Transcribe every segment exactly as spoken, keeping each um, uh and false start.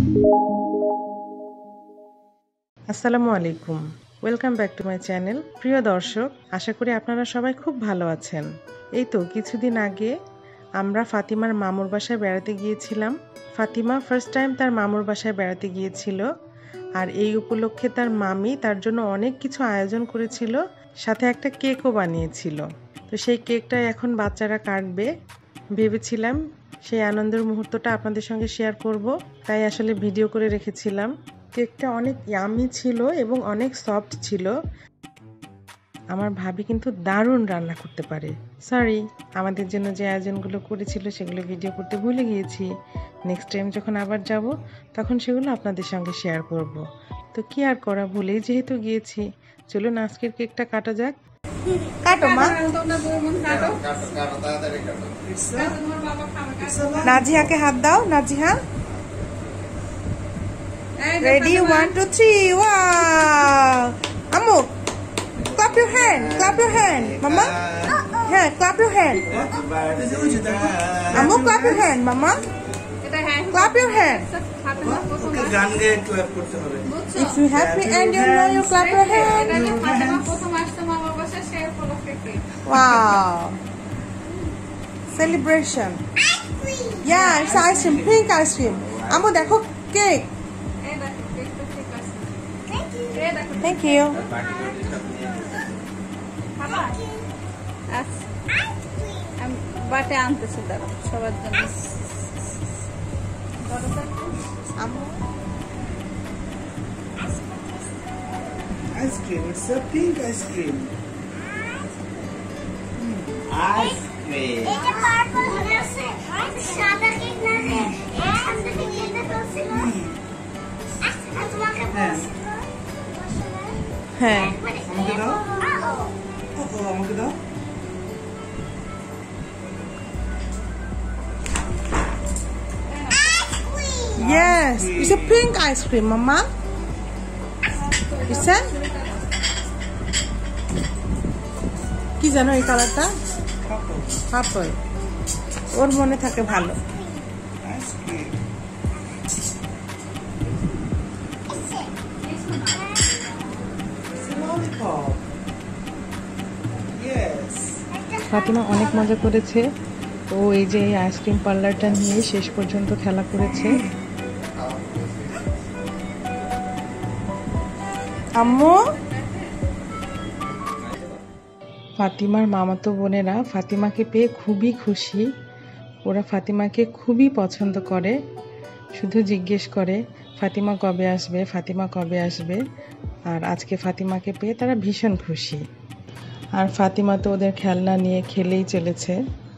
আসসালামু আলাইকুম, welcome back to my channel. প্রিয় দর্শক, আশা করি আপনারা সবাই খুব ভালো আছেন। এই তো কিছুদিন আগে আমরা ফাতিমার মামুর বাসায় বেড়াতে গিয়েছিলাম। ফাতিমা ফার্স্ট টাইম তার মামুর বাসায় বেড়াতে গিয়েছিল, আর এই উপলক্ষে তার মামি তার জন্য অনেক কিছু আয়োজন করেছিল, সাথে একটা কেকও বানিয়েছিল। তো সেই কেকটা এখন বাচ্চারা কাটবে। ভেবেছিলাম সেই আনন্দের মুহূর্তটা আপনাদের সঙ্গে শেয়ার করব, তাই আসলে ভিডিও করে রেখেছিলাম। কেকটা অনেক ইয়ামি ছিল এবং অনেক সফট ছিল। আমার ভাবি কিন্তু দারুণ রান্না করতে পারে। সরি, আমাদের জন্য যে আয়োজনগুলো করেছিল সেগুলো ভিডিও করতে ভুলে গিয়েছি। নেক্সট টাইম যখন আবার যাব তখন সেগুলো আপনাদের সঙ্গে শেয়ার করব। তো কি আর করা, ভুলেই যেহেতু গিয়েছি, চলুন আজকের কেকটা কাটা যাক। কাটো মা। নাজিহাকে হাত দাও। Naziha, ready, one two three, wow! Amu, clap your hand, clap your hand, mama. Yeah, clap your hand. Amu, clap your hand, mama. Clap your hand. If you happy and you know you clap your hand. Wow! Celebration. Yeah, it's ice cream, pink ice cream. Amu, dekho cake. Thank you. বাটে আনতেছে দাঁড়া সবার জন্য। Ice cream. It's a pink ice cream. Ice cream. এটা purple আছে। সাদা cake না রে। এই সাদা কেক এটা বলছিল। আচ্ছা তোমাকে বলছিল। হ্যাঁ, আমাকে দাও। ও আমাকে দাও। yes, it's a pink ice cream, mama. It's a কি জানো এই কালারটা? পার্পল। ওর মনে থাকে ভালো। Ice cream. Lollipop. Yes. Fatima অনেক মজা করেছে। ও এই যে এই আইসক্রিম পার্লারটা নিয়ে শেষ পর্যন্ত খেলা করেছে। আম্মু, ফাতিমার মামাতো বোনেরা ফাতিমাকে পেয়ে খুবই খুশি। ওরা ফাতিমাকে খুবই পছন্দ করে, শুধু জিজ্ঞেস করে ফাতিমা কবে আসবে, ফাতিমা কবে আসবে। আর আজকে ফাতিমাকে পেয়ে তারা ভীষণ খুশি। আর ফাতিমা তো ওদের খেলনা নিয়ে খেলেই চলেছে।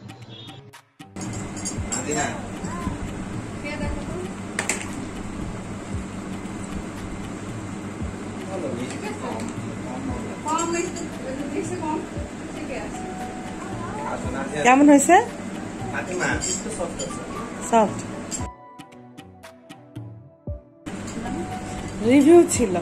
কেমন হয়েছে? সফট রিভিউ ছিল।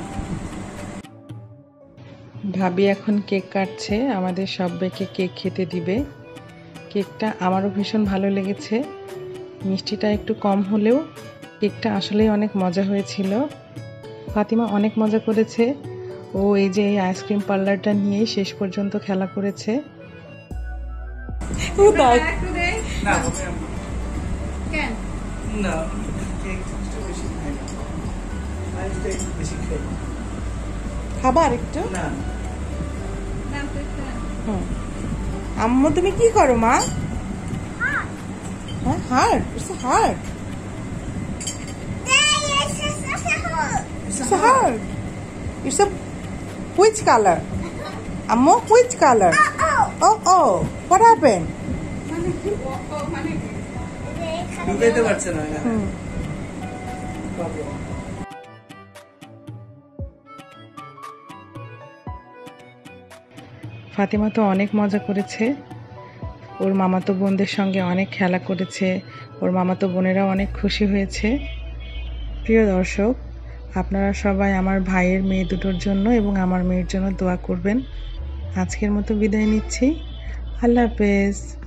ভাবি এখন কেক কাটছে, আমাদের সবাইকে কেক খেতে দিবে। কেকটা আমারও ভীষণ ভালো লেগেছে। মিষ্টিটা একটু কম হলেও কেকটা আসলেই অনেক মজা হয়েছিল। ফাতিমা অনেক মজা করেছে। ও এই যে এই আইসক্রিম পার্লারটা নিয়েই শেষ পর্যন্ত খেলা করেছে। খাবার একটু। আম্মু তুমি কি করো মা? হ্যাঁ, heart. It's a heart. It's a heart. It's a which color? Ammo, which color? Oh oh. What happened? ঢুকাইতে পারছে না। ফাতিমা তো অনেক মজা করেছে। ওর মামাতো বোনদের সঙ্গে অনেক খেলা করেছে। ওর মামাতো বোনেরাও অনেক খুশি হয়েছে। প্রিয় দর্শক, আপনারা সবাই আমার ভাইয়ের মেয়ে দুটোর জন্য এবং আমার মেয়ের জন্য দোয়া করবেন। আজকের মতো বিদায় নিচ্ছি। আল্লাহ হাফেজ।